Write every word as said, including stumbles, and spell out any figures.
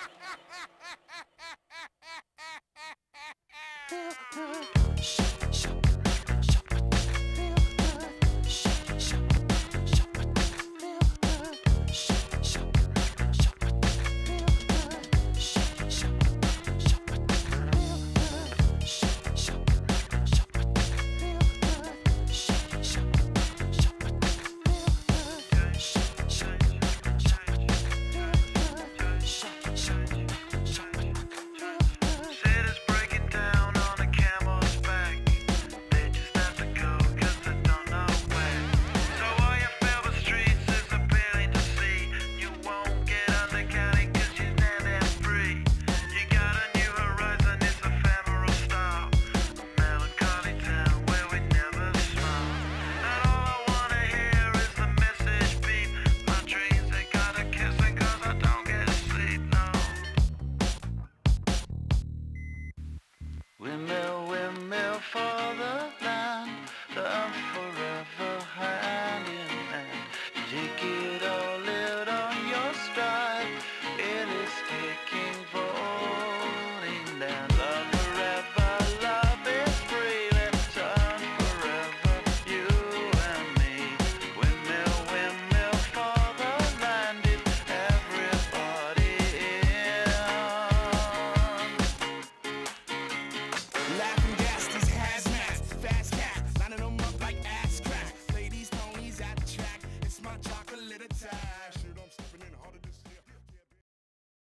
Windmill, windmill for the land, I'm forever hand in hand. Take it all out on your stride, it is taking, falling down. Love forever, love is free, let's turn forever, you and me. Windmill, windmill for the land, is everybody in? Laugh